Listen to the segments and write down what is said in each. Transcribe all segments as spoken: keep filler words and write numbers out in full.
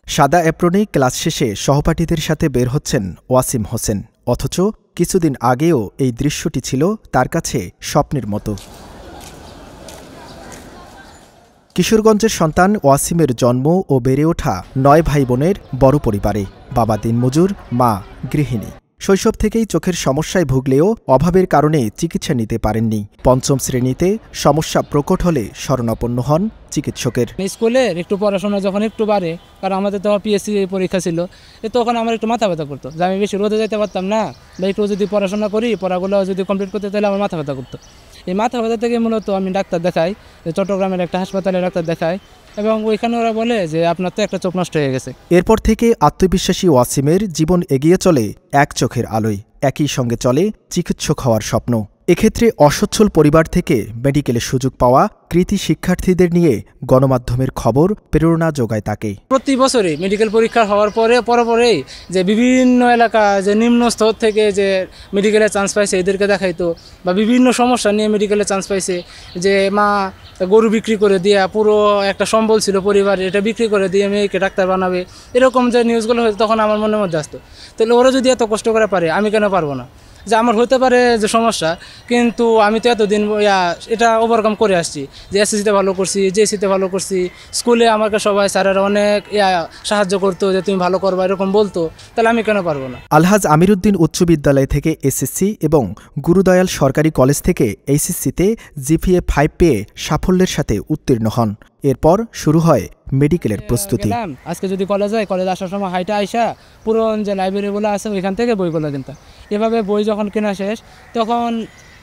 সাদা অ্যাপ্রনে ক্লাস শেষে সহপাঠীদের সাথে বের হচ্ছেন ওয়াসিম হোসেন, অথচ কিছুদিন আগেও এই দৃশ্যটি ছিল তার কাছে স্বপ্নের মতো। কিশোরগঞ্জের সন্তান ওয়াসিমের জন্ম ও বেড়ে ওঠা নয় ভাই বোনের বড় পরিবারে। বাবা দিনমজুর, মা গৃহিণী। শৈশব থেকেই চোখের সমস্যায় ভুগলেও অভাবের কারণে চিকিৎসা নিতে পারেননি। পঞ্চম শ্রেণীতে সমস্যা প্রকট হলে শরণাপন্ন হন চিকিৎসকের। স্কুলের একটু পড়াশোনা যখন একটু বাড়ে, কারণ আমাদের তো পিএসসি পরীক্ষা ছিল, তখন আমার একটু মাথা ব্যথা করতো যে আমি বেশি রোদে যেতে পারতাম না, বা একটু যদি পড়াশোনা করি পড়াগুলো যদি কমপ্লিট করতে তাহলে আমার মাথা ব্যথা করতো। এই মাথা ব্যথা থেকে মূলত আমি ডাক্তার দেখাই, চট্টগ্রামের একটা হাসপাতালে ডাক্তার দেখাই, এবং ওইখানে ওরা বলে যে আপনার তো একটা চোখ নষ্ট হয়ে গেছে। এরপর থেকে আত্মবিশ্বাসী ওয়াসিমের জীবন এগিয়ে চলে এক চোখের আলোয়। একই সঙ্গে চলে চিকিৎসক হওয়ার স্বপ্ন। এক্ষেত্রে অসচ্ছল পরিবার থেকে মেডিকেলে সুযোগ পাওয়া কৃতি শিক্ষার্থীদের নিয়ে গণমাধ্যমের খবর প্রেরণা যোগায় তাকে। প্রতি বছরই মেডিকেল পরীক্ষা হওয়ার পরে পরপরেই যে বিভিন্ন এলাকা যে নিম্ন স্তর থেকে যে মেডিকেলে চান্স পাইছে এদেরকে দেখাইতো, বা বিভিন্ন সমস্যা নিয়ে মেডিকেলে চান্স পাইছে, যে মা গরু বিক্রি করে দিয়া পুরো একটা সম্বল ছিল পরিবারের, এটা বিক্রি করে দিয়ে মেয়েকে ডাক্তার বানাবে, এরকম যে নিউজগুলো হতো তখন আমার মনের মধ্যে আসতো, তাহলে ওরা যদি এত কষ্ট করে পারে আমি কেন পারবো না? যে আমার হতে পারে যে সমস্যা, কিন্তু আমি তো এতদিন এটা ওভারকাম করে আসছি, যে এসএসসিতে ভালো করছি, জেএসসিতে ভালো করছি, স্কুলে আমাকে সবাই স্যারেরা অনেক সাহায্য করতো যে তুমি ভালো করবা এরকম বলতো, তাহলে আমি কেন পারবো না? আলহাজ আমিরুদ্দিন উচ্চ বিদ্যালয় থেকে এসএসসি এবং গুরুদয়াল সরকারি কলেজ থেকে এইচএসসিতে জিপিএ ফাইভ পেয়ে সাফল্যের সাথে উত্তীর্ণ হন। এরপর শুরু হয় মেডিকেলের প্রস্তুতি। আজকে যদি কলেজ হয়, কলেজ আসার সময় হাইটা আইসা পুরন যে লাইব্রেরিগুলো আছে ওইখান থেকে বইগুলো কিনতাম। এভাবে বই যখন কেনা শেষ, তখন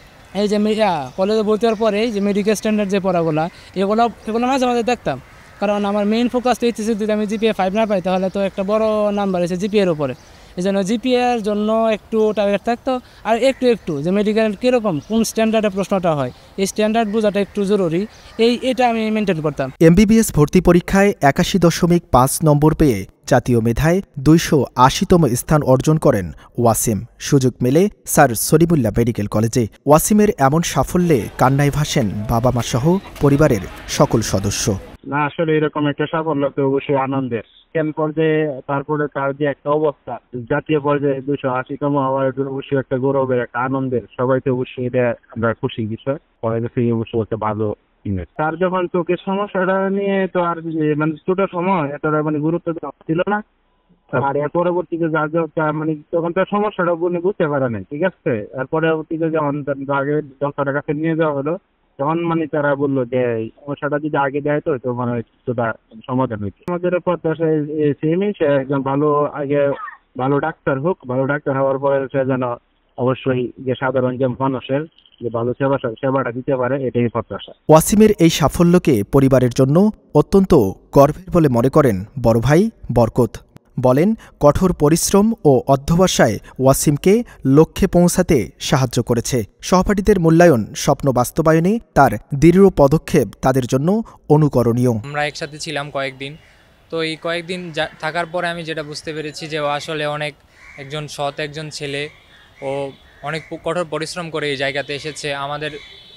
এই যে কলেজে ভর্তি হওয়ার পরে যে মেডিকেল স্ট্যান্ডার্ড যে পড়াগুলো এগুলো এগুলো মাঝে মাঝে দেখতাম, কারণ আমার মেইন ফোকাস তো এইচএসসি যদি আমি জিপিএ ফাইভ না পাই তাহলে তো একটা বড় নাম্বার এসে জিপিএর উপরে, এই জন্য জিপিএর জন্য একটু টার্গেট থাকতো, আর একটু একটু যে মেডিকেল কীরকম কোন স্ট্যান্ডার্ডে প্রশ্নটা হয় এই স্ট্যান্ডার্ড বোঝাটা একটু জরুরি, এই এটা আমি মেনটেন করতাম। এমবিবিএস ভর্তি পরীক্ষায় একাশি দশমিক পাঁচ নম্বর পেয়ে জাতীয় মেধায় দুইশো আশিতম স্থান অর্জন করেন ওয়াসিম। সুযোগ মেলে স্যার সলিমুল্লাহ মেডিকেল কলেজে। ওয়াসিমের এমন সাফল্যে কান্নায় ভাসেন বাবা মা সহ পরিবারের সকল সদস্য। না, আসলে এরকম একটা সাফল্য তো অবশ্যই আনন্দের। কেন পর্যায়ে তারপরে তার যে একটা অবস্থা জাতীয় পর্যায়ে দুইশো আশিতম হওয়ার অবশ্যই একটা গৌরবের, একটা আনন্দের, সবাই তো অবশ্যই এটা আমরা খুশি বিষয়। কলেজে ফিরে অবশ্যই একটা ভালো ইমেজ। তার যখন চোখের সমস্যাটা নিয়ে তো আর মানে ছোট সময় এতটা মানে গুরুত্ব ছিল না, আর এর পরবর্তীতে যা যা মানে তখন তার সমস্যাটা উনি বুঝতে পারে নাই, ঠিক আছে। আর পরবর্তীতে যখন আগে ডক্টরের কাছে নিয়ে যাওয়া হলো, তখন মানে তারা বললো যে সমস্যাটা যদি আগে দেয় তো তো মানে কিছুটা সমাধান হইতো। আমাদের প্রত্যাশা সেমই, সে একজন ভালো আগে ভালো ডাক্তার হোক, ভালো ডাক্তার হওয়ার পরে সে যেন অবশ্যই যে সাধারণ যে মানুষের যে ভালো সেবা সেবাটা দিতে পারে, এটাই প্রত্যাশা। ওয়াসিমের এই সাফল্যকে পরিবারের জন্য অত্যন্ত গর্বের বলে মনে করেন বড় ভাই বরকত। বলেন, কঠোর পরিশ্রম ও অধ্যবসায় ওয়াসিমকে লক্ষ্যে পৌঁছাতে সাহায্য করেছে। সহপাঠীদের মূল্যায়ন, স্বপ্ন বাস্তবায়নে তার দৃঢ় পদক্ষেপ তাদের জন্য অনুকরণীয়। আমরা একসাথে ছিলাম কয়েকদিন, তো এই কয়েকদিন থাকার পরে আমি যেটা বুঝতে পেরেছি যে ও আসলে অনেক একজন সৎ একজন ছেলে, ও অনেক কঠোর পরিশ্রম করে এই জায়গাতে এসেছে। আমাদের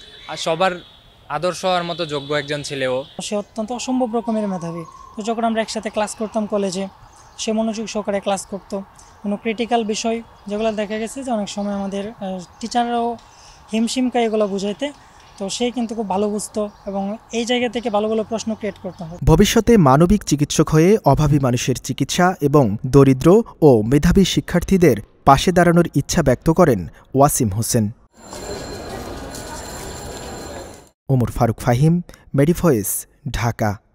সবার আদর্শ হওয়ার মতো যোগ্য একজন ছেলে ও। সে অত্যন্ত অসম্ভব রকমের মেধাবী। তো যখন আমরা একসাথে ক্লাস করতাম কলেজে, সে মনোযোগ সহকারে ক্লাস করতো। কোনো ক্রিটিক্যাল বিষয় যেগুলো দেখা গেছে যে অনেক সময় আমাদের টিচাররাও হিমশিমকা এগুলো বুঝাইতে, তো সে কিন্তু খুব ভালো বুঝতো এবং এই জায়গা থেকে ভালো ভালো প্রশ্ন ক্রিয়েট করতে হবে। ভবিষ্যতে মানবিক চিকিৎসক হয়ে অভাবী মানুষের চিকিৎসা এবং দরিদ্র ও মেধাবী শিক্ষার্থীদের পাশে দাঁড়ানোর ইচ্ছা ব্যক্ত করেন ওয়াসিম হোসেন। ওমর ফারুক ফাহিম, মেডিভয়েস, ঢাকা।